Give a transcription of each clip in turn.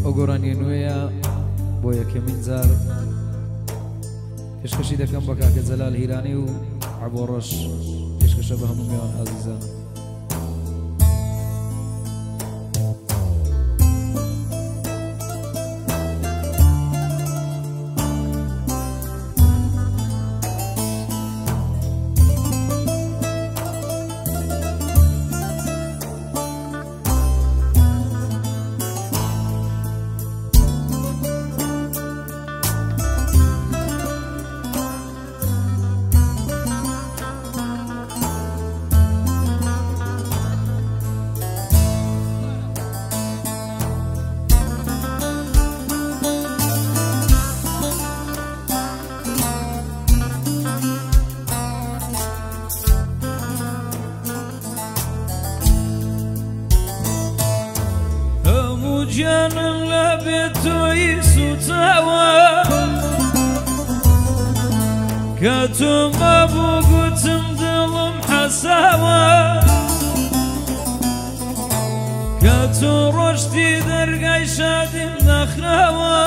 ئەو نوێیە بۆ یەکەمین جار پێشکەشی دەکەم بە کاکە جەلال هیرانی و عەبۆڕەش پێشکەشە بە هەموو میوان ئازیزان. جانم لبێت تۆی سوتاوە کە تۆ مەبوو گوتم دڵم حەساوە کە تۆ ڕۆشتی دەرگای شادیم نەخراوە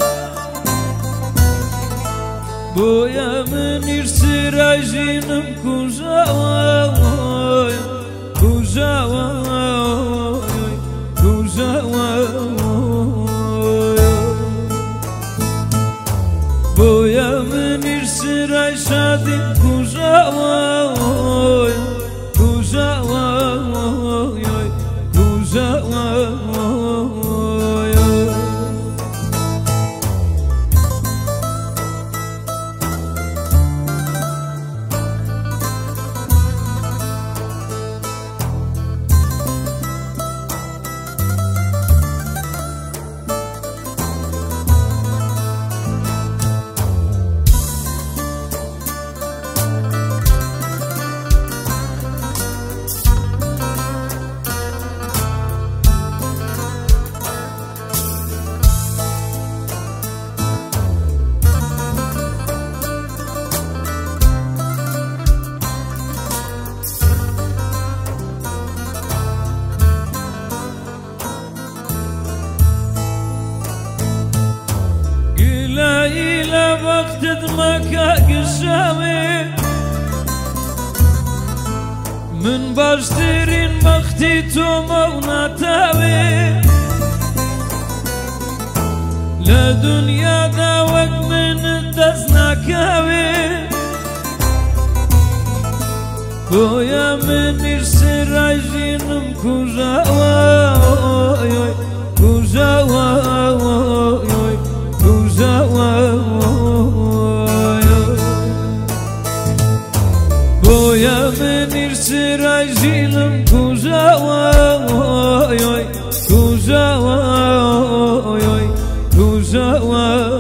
بۆیە منیش سرای ژینم کوژاوە کوژاوە بۆیە منیش سرای شادیم کوژاوە کوژاوە کوژاوە إلى وقت دمكا قشاوي من باشترين وقتي توما وناتاوي لا دنيا داوك من الدزناكاوي بويا من يرسل راجينم كوجاوي كوجاوي بۆیە منیر سرای ژینم کوژاوە کوژاوە کوژاوە